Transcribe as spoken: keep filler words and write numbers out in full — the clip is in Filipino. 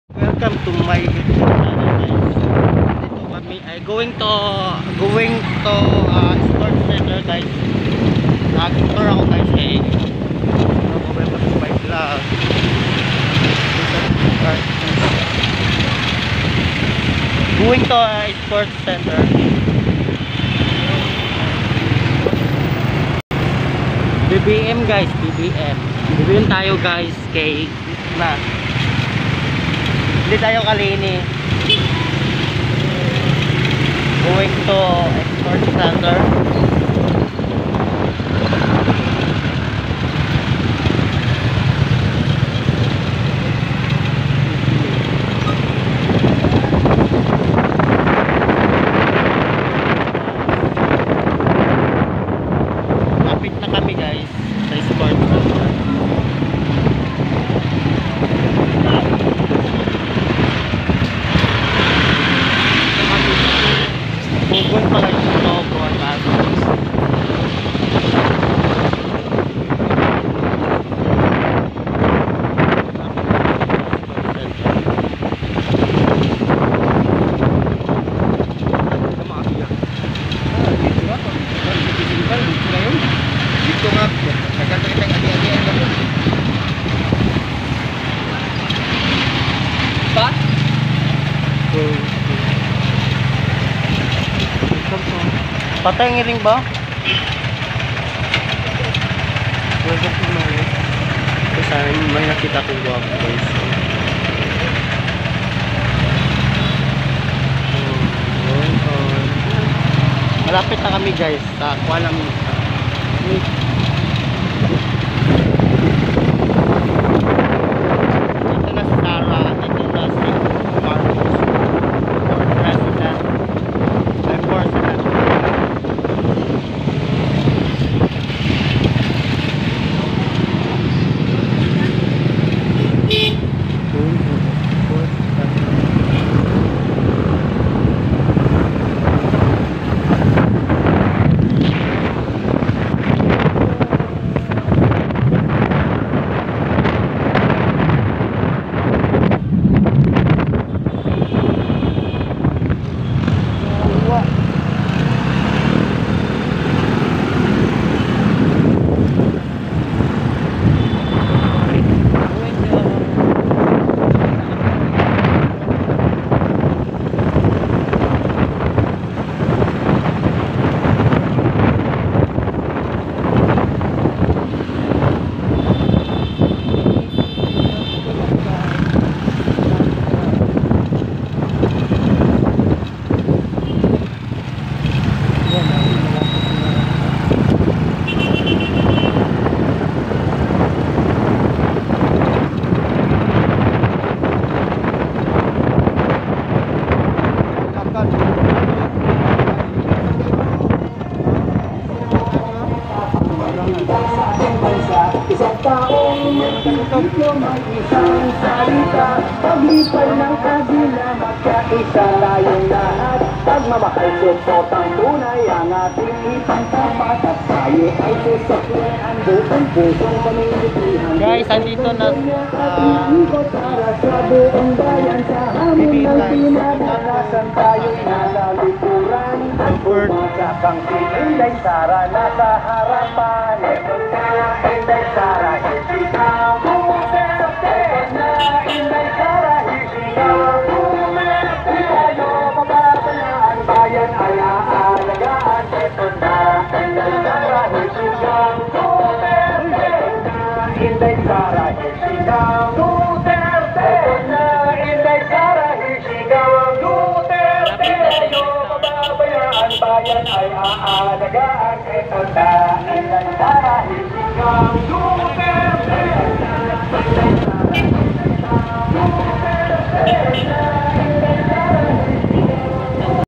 Welcome to my YouTube channel guys. Dito kami ay going to going to uh, sports center guys. Nag-tour ako guys eh. Ako welcome to my vlog. Going to uh, sports center. B B M guys, B B M. Bibili tayo guys kay na. Hindi tayo kalini. Going to export center. Lapit na kami guys sa export center. Bugon pala yung ito broadcast. Dito nga, nagkakita ng adi-adian ka mo. Ba? Patay ng ring ba? Welcome to my life. Kasi may nakita kong guwapo guys. Malapit na kami guys sa Kuala Lumpur. Dito na si Tara, dito na si Marcos, for president, and for senator. Isang taong magtitiplo may isang salita. Paglipay ng kabila, magkaisa tayong lahat. Pagmamahal, suportang tunay ang ating ipangtapat. At tayo ay susakyan, buong pusong pamilitihan. Guys, andito na uh, para sa buong bayan. Sa hamon ng pinadarasan tayo'y nasa likuran. Ang pumasakang si Inday Sara nasa harapan. Inday Sara, here she comes. Duterte na Inday Sara, here she comes. Duterte tayo, papabayaan, bayan ay aalagaan. Ito na Inday Sara, here she comes. Duterte na Inday Sara, here she comes. Duterte na Inday Sara, here she comes. Duterte tayo, papabayaan, bayan ay aalagaan. Ito na Inday Sara, here she comes. Duterte